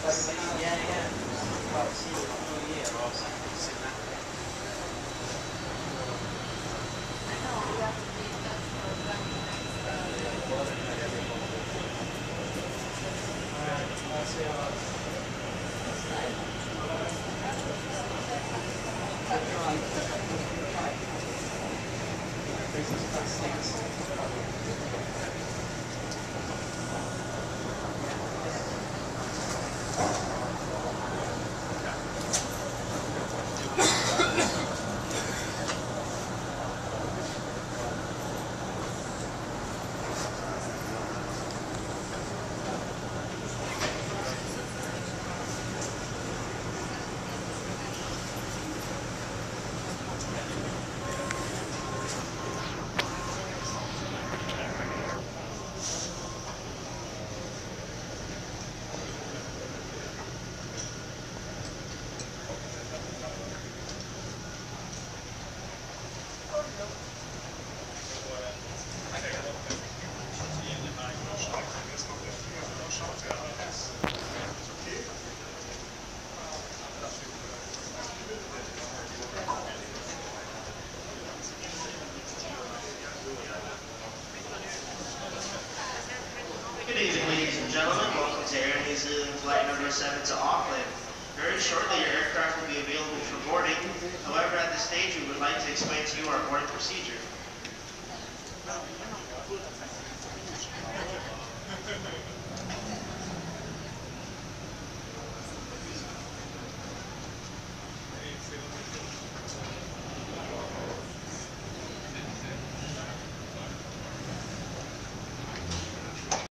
Good evening, ladies and gentlemen. Welcome to Air New Zealand Flight number 7 to Auckland. Very shortly, your aircraft will be available for boarding. However, at this stage, we would like to explain to you our boarding procedure.